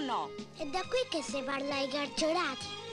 no? È da qui che si parla ai carcerati.